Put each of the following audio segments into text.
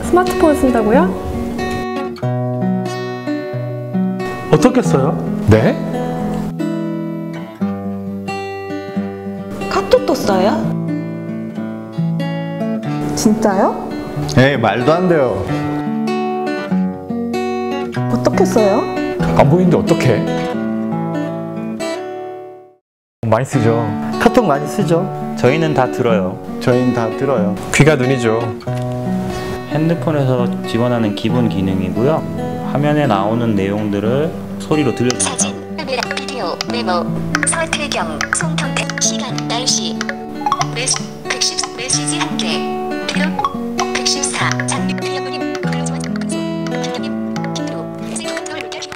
스마트폰 쓴다고요? 어떻게 써요? 네? 카톡도 써요? 진짜요? 에이, 말도 안 돼요. 어떻게 써요? 안 보이는데 어떡해? 많이 쓰죠. 카톡 많이 쓰죠? 저희는 다 들어요. 저희는 다 들어요. 귀가 눈이죠. 핸드폰에서 지원하는 기본 기능이고요. 화면에 나오는 내용들을 소리로 들려줍니다. 사진, 카메라, 비디오, 메모, 서태경, 송경택, 시간, 날씨, 메시지 1개, 기록, 114, 장미, 필요그림, 글로즈원, 금속, 김님, 김도, 세종돌, 물결.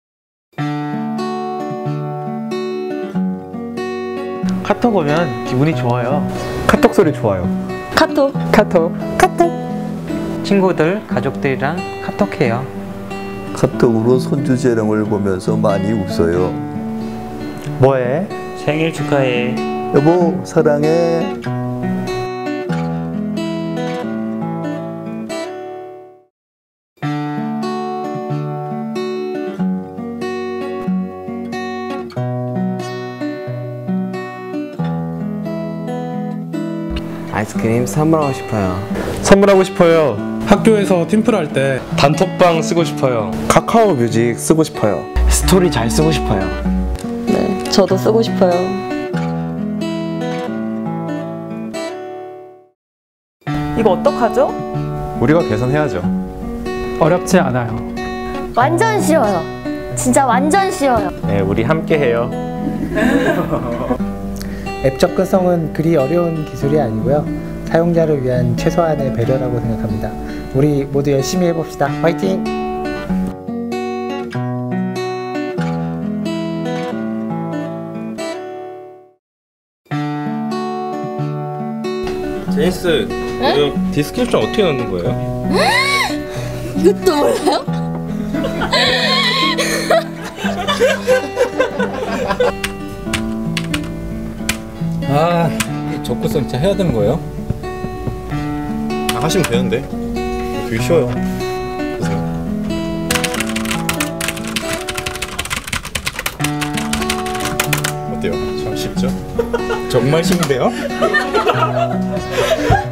카톡 오면 기분이 좋아요. 카톡 소리 좋아요. 카톡. 친구들, 가족들이랑 카톡해요. 카톡으로 손주 재롱을 보면서 많이 웃어요. 뭐해? 생일 축하해. 여보, 사랑해. 아이스크림 선물하고 싶어요. 선물하고 싶어요. 학교에서 팀플 할 때 단톡방 쓰고 싶어요. 카카오 뮤직 쓰고 싶어요. 스토리 잘 쓰고 싶어요. 네, 저도 쓰고 싶어요. 이거 어떡하죠? 우리가 개선해야죠. 어렵지 않아요. 완전 쉬워요. 진짜 완전 쉬워요. 네, 우리 함께 해요. 앱 접근성은 그리 어려운 기술이 아니고요. 사용자를 위한 최소한의 배려라고 생각합니다. 우리 모두 열심히 해봅시다. 화이팅! 제니스, 이거 디스크립션 어떻게 넣는 거예요? 이것도 몰라요? 아, 접근성 진짜 해야 되는 거예요? 하시면 되는데 되게 쉬워요. 보세요. 어때요? 참 쉽죠? 정말 쉽네요?